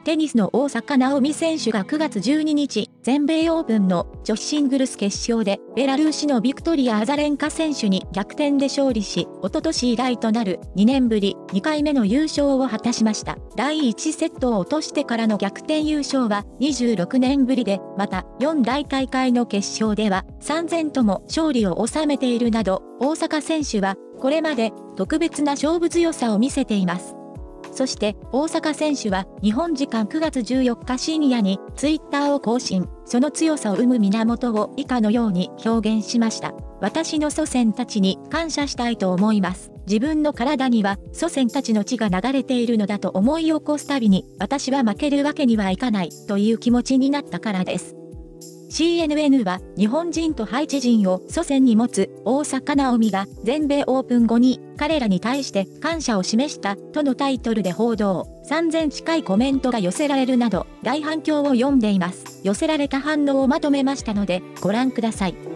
テニスの大坂なおみ選手が9月12日、全米オープンの女子シングルス決勝で、ベラルーシのビクトリア・アザレンカ選手に逆転で勝利し、一昨年以来となる2年ぶり2回目の優勝を果たしました。第1セットを落としてからの逆転優勝は26年ぶりで、また4大大会の決勝では3000とも勝利を収めているなど、大坂選手はこれまで特別な勝負強さを見せています。そして大坂選手は日本時間9月14日深夜にツイッターを更新。その強さを生む源を以下のように表現しました。私の祖先たちに感謝したいと思います。自分の体には祖先たちの血が流れているのだと思い起こすたびに、私は負けるわけにはいかないという気持ちになったからです。CNN は日本人とハイチ人を祖先に持つ大坂なおみが全米オープン後に彼らに対して感謝を示したとのタイトルで報道。3000近いコメントが寄せられるなど大反響を呼んでいます。寄せられた反応をまとめましたのでご覧ください。